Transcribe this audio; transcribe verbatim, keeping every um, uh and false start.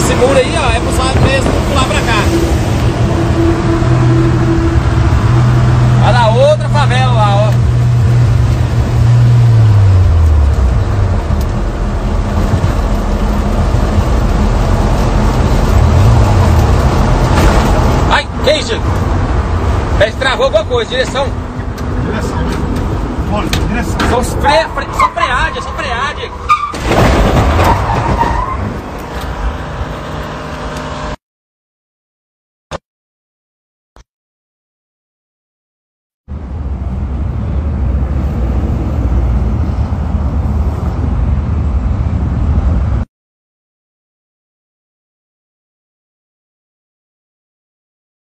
esse muro aí, ó, é pro lado mesmo pular pra cá. Olha lá, outra favela lá, ó. Ai, que isso? Parece que travou alguma coisa, direção. Direção, né? Olha, direção. Só, fre... só freagem, só freagem.